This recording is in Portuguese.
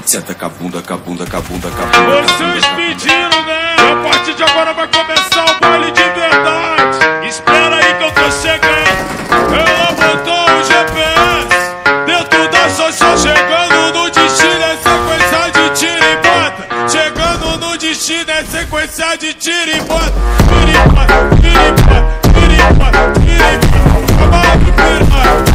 Senta com a bunda, com a bunda, com a bunda, com a bunda. Vocês pediram, né? E a partir de agora vai começar o baile de verdade. Espera aí que eu tô chegando. Ela botou o GPS dentro da social, chegando no destino é sequência de tiro e bota. Chegando no destino é sequência de tiro e bota. Tiro e bota, tiro e bota, tiro e bota, tiro e bota. Calma aí, piranha.